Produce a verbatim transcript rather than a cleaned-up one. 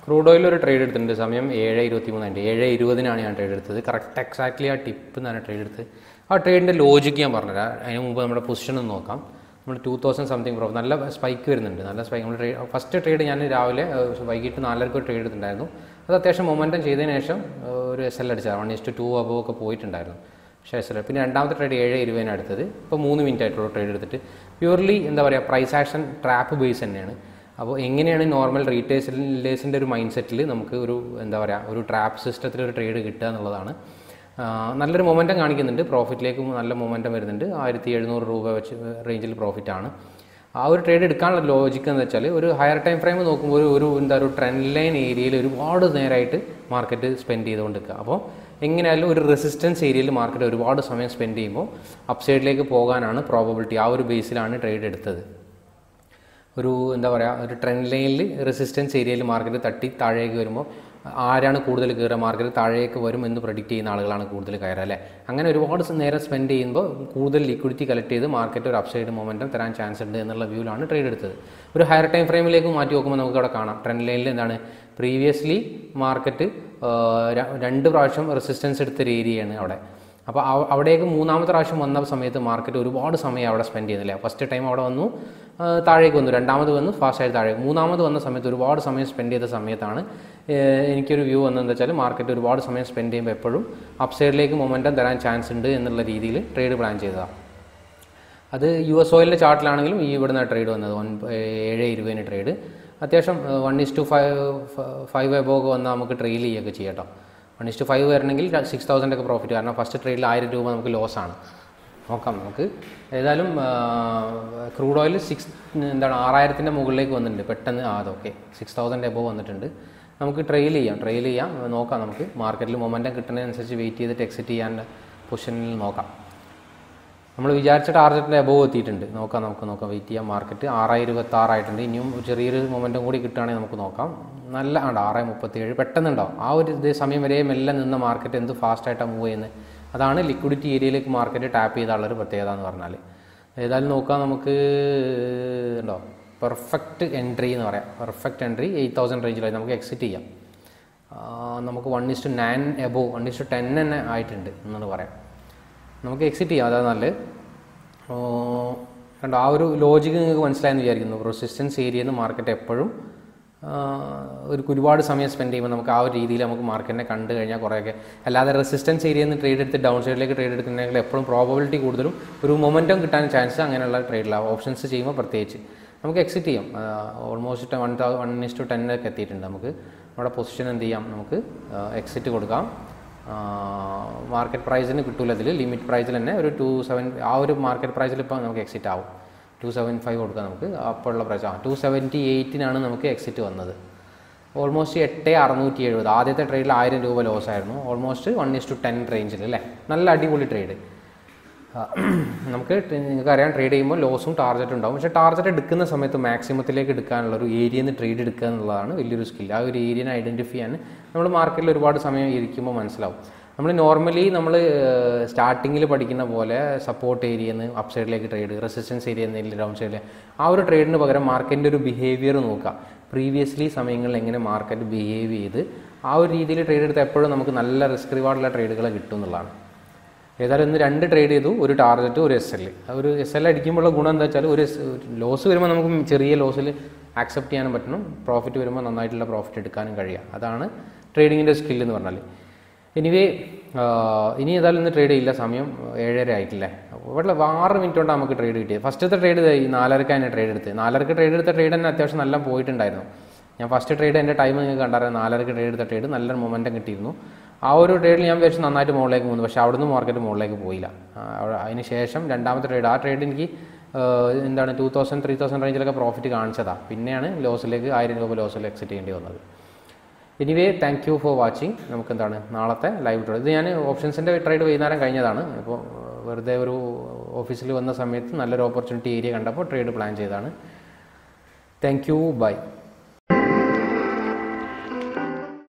Crude oil ഒരു trade എടുത്തിട്ടുണ്ട്. സമയം ഏഴ് ഇരുപത്തി മൂന്നായിട്ട് ഏഴ് ഇരുപതിനാണ് ഞാൻ ട്രേഡ് എടുത്തത്. കറക്റ്റ് എക്സാക്ട്ലി ആ ടിപ്പ് എന്നാണ് ട്രേഡ് എടുത്തത്. ആ ട്രേഡിൻ്റെ ലോജിക്ക് ഞാൻ പറഞ്ഞുതരാം. അതിന് മുമ്പ് നമ്മുടെ പൊസിഷൻ ഒന്ന് നോക്കാം. നമ്മൾ ടു തൗസൻഡ് സംതിങ് പ്രോഫിറ്റ്, നല്ല സ്പൈക്ക് വരുന്നുണ്ട്, നല്ല സ്പൈക്ക്. നമ്മൾ ട്രേഡ് ഫസ്റ്റ് ട്രേഡ് ഞാൻ രാവിലെ വൈകിട്ട് നാലരക്ക് ട്രേഡ് എടുത്തിട്ടുണ്ടായിരുന്നു. അത് അത്യാവശ്യം മൊമെൻറ്റം ചെയ്തതിന് ശേഷം ഒരു എസ് എൽ അടിച്ചതാണ്. വൺ ഇസ്റ്റ് ടു അബോ ഒക്കെ പോയിട്ടുണ്ടായിരുന്നു. പക്ഷേ എസ് എൽ പിന്നെ രണ്ടാമത്തെ ട്രേഡ് ഏഴ് ഇരുപതിനാണ് എടുത്തത്. ഇപ്പോൾ മൂന്ന് മിനിറ്റ് ആയിട്ടുള്ള ട്രേഡ് എടുത്തിട്ട് പ്യൂർലി എന്താ പറയുക പ്രൈസ് ആക്ഷൻ ട്രാപ്പ് ബേസ് തന്നെയാണ്. അപ്പോൾ എങ്ങനെയാണ് നോർമൽ റീറ്റെയിലേഴ്സിൻ്റെ ഒരു മൈൻഡ് സെറ്റിൽ നമുക്ക് ഒരു എന്താ പറയുക ഒരു ട്രാപ്പ് സിസ്റ്റത്തിൽ ഒരു ട്രേഡ് കിട്ടുക എന്നുള്ളതാണ്. നല്ലൊരു മൊമെൻറ്റം കാണിക്കുന്നുണ്ട്, പ്രോഫിറ്റിലേക്ക് നല്ല മൊമെൻറ്റം വരുന്നുണ്ട്. ആയിരത്തി എഴുന്നൂറ് രൂപ വെച്ച് റേഞ്ചിൽ പ്രോഫിറ്റാണ്. ആ ഒരു ട്രേഡ് എടുക്കാനുള്ള ലോജിക്ക് എന്ന് വെച്ചാൽ ഒരു ഹയർ ടൈം ഫ്രെയിം നോക്കുമ്പോൾ ഒരു എന്താ ഒരു ട്രെൻഡ് ലൈൻ ഏരിയയിൽ ഒരുപാട് നേരമായിട്ട് മാർക്കറ്റ് സ്പെൻഡ് ചെയ്തുകൊണ്ട് നിൽക്കുക. അപ്പോൾ എങ്ങനെയായാലും ഒരു റെസിസ്റ്റൻസ് ഏരിയയിൽ മാർക്കറ്റ് ഒരുപാട് സമയം സ്പെൻഡ് ചെയ്യുമ്പോൾ അപ്സൈഡിലേക്ക് പോകാനാണ് പ്രോബബിലിറ്റി. ആ ഒരു ബേസിലാണ് ട്രേഡ് എടുത്തത്. ഒരു എന്താ പറയുക ഒരു ട്രെൻഡ് ലൈനിൽ റെസിസ്റ്റൻസ് ഏരിയയിൽ മാർക്കറ്റ് തട്ടി താഴേക്ക് വരുമ്പോൾ ആരാണ് കൂടുതൽ കയറുക, മാർക്കറ്റ് താഴേക്ക് വരും എന്ന് പ്രഡിക്റ്റ് ചെയ്യുന്ന ആളുകളാണ് കൂടുതൽ കയറുക അല്ലേ. അങ്ങനെ ഒരുപാട് നേരം സ്പെൻഡ് ചെയ്യുമ്പോൾ കൂടുതൽ ലിക്വിഡിറ്റി കളക്ട് ചെയ്ത് മാർക്കറ്റ് ഒരു അപ്സൈഡ് മൊമെൻറ്റം തരാൻ ചാൻസ് ഉണ്ട് എന്നുള്ള വ്യൂവിലാണ് ട്രേഡ് എടുത്തത്. ഒരു ഹയർ ടൈം ഫ്രെയിമിലേക്ക് മാറ്റി നോക്കുമ്പോൾ നമുക്ക് അവിടെ കാണാം ട്രെൻഡ് ലൈനിൽ എന്താണ് പ്രീവിയസ്ലി മാർക്കറ്റ് രണ്ട് പ്രാവശ്യം റെസിസ്റ്റൻസ് എടുത്തൊരു ഏരിയയാണ് അവിടെ. അപ്പോൾ അവിടേക്ക് മൂന്നാമത്തെ പ്രാവശ്യം വന്ന സമയത്ത് മാർക്കറ്റ് ഒരുപാട് സമയം അവിടെ സ്പെൻഡ് ചെയ്യുന്നില്ല. ഫസ്റ്റ് ടൈം അവിടെ വന്നു താഴേക്ക് വന്നു, രണ്ടാമത് വന്നു ഫാസ്റ്റായിട്ട് താഴേക്ക്, മൂന്നാമത് വന്ന സമയത്ത് ഒരുപാട് സമയം സ്പെൻഡ് ചെയ്ത സമയത്താണ് എനിക്കൊരു വ്യൂ വന്നതെന്ന് വെച്ചാൽ മാർക്കറ്റ് ഒരുപാട് സമയം സ്പെൻഡ് ചെയ്യുമ്പോൾ എപ്പോഴും അപ്സൈഡിലേക്ക് മൊമെൻറ്റം തരാൻ ചാൻസ് ഉണ്ട് എന്നുള്ള രീതിയിൽ ട്രേഡ് പ്ലാൻ ചെയ്തതാണ്. അത് യു എസ് ഓയിലിൻ്റെ ചാർട്ടിലാണെങ്കിലും ഈ ഇവിടുന്ന് ട്രേഡ് വന്നത് വൺ ഏഴ് ഇരുപതിന് ട്രേഡ് അത്യാവശ്യം one is to five five എബോക്ക് വന്നാൽ നമുക്ക് ട്രെയിൽ ചെയ്യുകയൊക്കെ ചെയ്യാം കേട്ടോ. വൺ ഇസ് ടു ഫൈവ് വരണമെങ്കിൽ സിക്സ് തൗസൻഡ് ഒക്കെ പ്രോഫിറ്റ്, കാരണം ഫസ്റ്റ് ട്രേഡിൽ ആയിരം രൂപ നമുക്ക് ലോസാണ്. നോക്കാം നമുക്ക്. ഏതായാലും ക്രൂഡ് ഓയിൽ സിക്സ് എന്താണ് ആറായിരത്തിൻ്റെ മുകളിലേക്ക് വന്നിട്ടുണ്ട് പെട്ടെന്ന്. ആ അതൊക്കെ സിക്സ് തൗസൻഡ് എബോ വന്നിട്ടുണ്ട്. നമുക്ക് ട്രെയിൽ ചെയ്യാം ട്രെയിൽ ചെയ്യാം നോക്കാം. നമുക്ക് മാർക്കറ്റിൽ മൊമെൻറ്റം കിട്ടുന്നതിനനുസരിച്ച് വെയിറ്റ് ചെയ്തിട്ട് എക്സിറ്റ് ചെയ്യാൻ പൊസിഷനിൽ നോക്കാം. നമ്മൾ വിചാരിച്ച ടാർഗറ്റിൻ്റെ എബോ എത്തിയിട്ടുണ്ട്. നോക്കാം നമുക്ക് നോക്കാം വെയിറ്റ് ചെയ്യാം. മാർക്കറ്റ് ആറായിരം ഇരുപത്താറായിട്ടുണ്ട്. ഇനിയും ചെറിയൊരു മൊമെൻറ്റം കൂടി കിട്ടുകയാണെങ്കിൽ നമുക്ക് നോക്കാം. നല്ല ഉണ്ട് ആറ് മുപ്പത്തിയേഴ് പെട്ടെന്നുണ്ടാവും. ആ ഒരു ഇതേ സമയം വരെ മെല്ലെ നിന്ന മാർക്കറ്റ് എന്ത് ഫാസ്റ്റായിട്ടാണ് മൂവ് ചെയ്യുന്നത്. അതാണ് ലിക്വിഡിറ്റി ഏരിയയിലേക്ക് മാർക്കറ്റ് ടാപ്പ് ചെയ്താലുള്ളൊരു പ്രത്യേകത എന്ന് പറഞ്ഞാൽ. ഏതായാലും നോക്കാം നമുക്ക് ഉണ്ടോ പെർഫെക്റ്റ് എൻട്രി എന്ന് പറയാം. പെർഫെക്റ്റ് എൻട്രി എയ്റ്റ് തൗസൻഡ് റേഞ്ചിലായി നമുക്ക് എക്സിറ്റ് ചെയ്യാം. നമുക്ക് one is to nine above one is to ten തന്നെ ആയിട്ടുണ്ട് എന്നാണ് പറയാം. നമുക്ക് എക്സിറ്റ് ചെയ്യാം, അതാണ് നല്ലത്. കണ്ടോ ആ ഒരു ലോജിക്ക് നിങ്ങൾക്ക് മനസ്സിലായെന്ന് വിചാരിക്കുന്നു. റെസിസ്റ്റൻസ് ഏരിയയിൽ നിന്ന് മാർക്കറ്റ് എപ്പോഴും ഒരു ഒരുപാട് സമയം സ്പെൻഡ് ചെയ്യുമ്പോൾ നമുക്ക് ആ ഒരു രീതിയിൽ നമുക്ക് മാർക്കറ്റിനെ കണ്ടു കഴിഞ്ഞാൽ കുറേയൊക്കെ, അല്ലാതെ റെസിസ്റ്റൻസ് ഏരിയയിൽ നിന്ന് ട്രേഡ് എടുത്ത് ഡൗൺ സൈഡിലേക്ക് ട്രേഡ് എടുക്കുന്നെങ്കിൽ എപ്പോഴും പ്രോബബിലിറ്റി കൂടുതലും ഒരു മൊമെൻറ്റം കിട്ടാൻ ചാൻസ് അങ്ങനെയുള്ള ട്രേഡിലാണ്. ഓപ്ഷൻസ് ചെയ്യുമ്പോൾ പ്രത്യേകിച്ച് നമുക്ക് എക്സിറ്റ് ചെയ്യാം. Almost one thou one is to ടെന്നൊക്കെ എത്തിയിട്ടുണ്ട്. നമുക്ക് നമ്മുടെ പൊസിഷൻ എന്ത് ചെയ്യാം, നമുക്ക് എക്സിറ്റ് കൊടുക്കാം. മാർക്കറ്റ് പ്രൈസിന് കിട്ടൂല, ഇതിൽ ലിമിറ്റ് പ്രൈസിൽ തന്നെ ഒരു ടു സെവൻ ആ ഒരു മാർക്കറ്റ് പ്രൈസിൽ ഇപ്പോൾ നമുക്ക് എക്സിറ്റ് ആവും. ടു സെവൻ ഫൈവ് കൊടുക്കാം നമുക്ക്. അപ്പോൾ ഉള്ള പ്രൈസ് ആ ടു സെവൻറ്റി എയ്റ്റിനാണ് നമുക്ക് എക്സിറ്റ് വന്നത്. ഓൾമോസ്റ്റ് എട്ട് അറുന്നൂറ്റി എഴുപത് ആദ്യത്തെ ട്രേഡിൽ ആയിരം രൂപ ലോസ് ആയിരുന്നു. Almost one is to ten റേഞ്ചിൽ അല്ലേ. നല്ല അടിപൊളി ട്രേഡ്. നമുക്ക് നിങ്ങൾക്കറിയാം ട്രേഡ് ചെയ്യുമ്പോൾ ലോസും ടാർഗറ്റും ഉണ്ടാവും. പക്ഷേ ടാർഗറ്റ് എടുക്കുന്ന സമയത്ത് മാക്സിമത്തിലേക്ക് എടുക്കാനുള്ള ഒരു ഏരിയയിൽ നിന്ന് ട്രേഡ് എടുക്കുക എന്നുള്ളതാണ് വലിയൊരു സ്കിൽ. ആ ഒരു ഏരിയനെ ഐഡൻറ്റിഫൈ ചെയ്യാൻ നമ്മൾ മാർക്കറ്റിൽ ഒരുപാട് സമയം ഇരിക്കുമ്പോൾ മനസ്സിലാവും. നമ്മൾ നോർമലി നമ്മൾ സ്റ്റാർട്ടിങ്ങിൽ പഠിക്കുന്ന പോലെ സപ്പോർട്ട് ഏരിയയിൽ നിന്ന് അപ്പ് സൈഡിലേക്ക് ട്രേഡ്, റെസിസ്റ്റൻസ് ഏരിയയിൽ നിന്ന് ഡൗൺ സൈഡിൽ ആ ഒരു ട്രേഡിന് പകരം മാർക്കറ്റിൻ്റെ ഒരു ബിഹേവിയർ നോക്കുക. പ്രീവിയസ്ലി സമയങ്ങളിൽ എങ്ങനെ മാർക്കറ്റ് ബിഹേവ് ചെയ്ത് ആ ഒരു രീതിയിൽ ട്രേഡ് എടുത്താൽ എപ്പോഴും നമുക്ക് നല്ല റിസ്ക് റിവാർഡുള്ള ട്രേഡുകൾ കിട്ടും എന്നുള്ളതാണ്. ഏതായാലും ഇന്ന് രണ്ട് ട്രേഡ് ചെയ്തു, ഒരു ടാർഗറ്റ് ഒരു എസ് എൽ. ഒരു എസ് എൽ അടിക്കുമ്പോഴുള്ള ഗുണം എന്താ വെച്ചാൽ ഒരു ലോസ് വരുമ്പോൾ നമുക്ക് ചെറിയ ലോസിൽ ആക്സെപ്റ്റ് ചെയ്യാനും പറ്റണം, പ്രോഫിറ്റ് വരുമ്പോൾ നന്നായിട്ടുള്ള പ്രോഫിറ്റ് എടുക്കാനും കഴിയുക. അതാണ് ട്രേഡിങ്ങിൻ്റെ സ്കിൽ എന്ന് പറഞ്ഞാൽ. എനിവേ ഇനി ഏതായാലും ഇന്ന് ട്രേഡ് ചെയ്യില്ല, സമയം ഏഴര ആയിട്ടില്ലേ. ഇവിടെ ആറ് മിനിറ്റ് കൊണ്ടാണ് നമുക്ക് ട്രേഡ് കിട്ടിയത്. ഫസ്റ്റത്തെ ട്രേഡ് ഈ നാലരക്കാണ് ട്രേഡ് എടുത്തത്. നാലരക്ക് ട്രേഡ് എടുത്ത ട്രേഡ് തന്നെ അത്യാവശ്യം നല്ല പോയിട്ടുണ്ടായിരുന്നു. ഞാൻ ഫസ്റ്റ് ട്രേഡ് എൻ്റെ ടൈം നിങ്ങൾക്ക് കണ്ടായിരുന്നു. നാലരക്ക് ട്രേഡ് എടുത്ത ട്രേഡ് നല്ലൊരു മൊമെൻറ്റം കിട്ടിയിരുന്നു. ആ ഒരു ട്രേഡിൽ ഞാൻ വിചാരിച്ചു നന്നായിട്ട് മുകളിലേക്ക് പോകുന്നു, പക്ഷേ അവിടുന്ന് മാർക്കറ്റ് മുകളിലേക്ക് പോയില്ല. അതിന് ശേഷം രണ്ടാമത്തെ ട്രേഡ്, ആ ട്രേഡ് എനിക്ക് എന്താണ് ടു തൗസൻഡ് ത്രീ തൗസൻഡ് റേഞ്ചിലൊക്കെ പ്രോഫിറ്റ് കാണിച്ചതാണ്. പിന്നെയാണ് ലോസിലേക്ക് ആയിരം രൂപ ലോസിൽ എക്സിറ്റ് ചെയ്യേണ്ടി വന്നത്. Anyway thank you for watching. നമുക്ക് എന്താണ് നാളത്തെ ലൈവ് ട്രേഡ്, ഇത് ഞാൻ ഓപ്ഷൻസിൻ്റെ ട്രേഡ് വൈകുന്നേരം കഴിഞ്ഞതാണ്. ഇപ്പോൾ വെറുതെ ഒരു ഓഫീസിൽ വന്ന സമയത്ത് നല്ലൊരു ഓപ്പർച്യൂണിറ്റി ഏരിയ കണ്ടപ്പോൾ ട്രേഡ് പ്ലാൻ ചെയ്തതാണ്. Thank you, by.